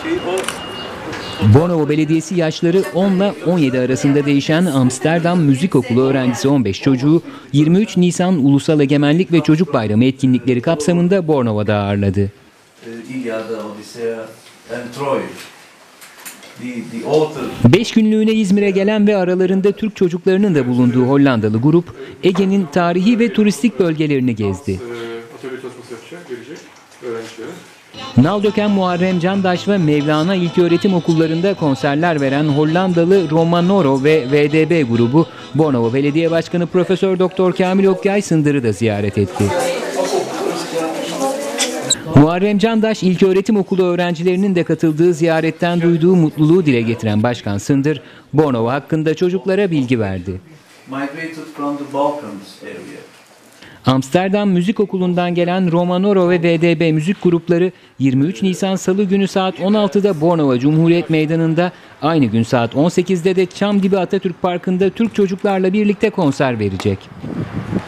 Bornova Belediyesi yaşları 10 ile 17 arasında değişen Amsterdam Müzik Okulu öğrencisi 15 çocuğu 23 Nisan Ulusal Egemenlik ve Çocuk Bayramı etkinlikleri kapsamında Bornova'da ağırladı. İlyada, Odisea and Troy. 5 günlüğüne İzmir'e gelen ve aralarında Türk çocuklarının da bulunduğu Hollandalı grup Ege'nin tarihi ve turistik bölgelerini gezdi. Naldöken Muharrem Candaş ve Mevlana İlköğretim Okullarında konserler veren Hollandalı Romanoro ve VDB grubu Bornova Belediye Başkanı Profesör Doktor Kamil Okyay Sındır'ı da ziyaret etti. Muharrem Candaş İlköğretim Okulu öğrencilerinin de katıldığı ziyaretten duyduğu mutluluğu dile getiren Başkan Sındır, Bornova hakkında çocuklara bilgi verdi. Amsterdam Müzik Okulu'ndan gelen Romanoro ve VDB müzik grupları 23 Nisan Salı günü saat 16'da Bornova Cumhuriyet Meydanı'nda, aynı gün saat 18'de de Çamdibi Atatürk Parkı'nda Türk çocuklarla birlikte konser verecek.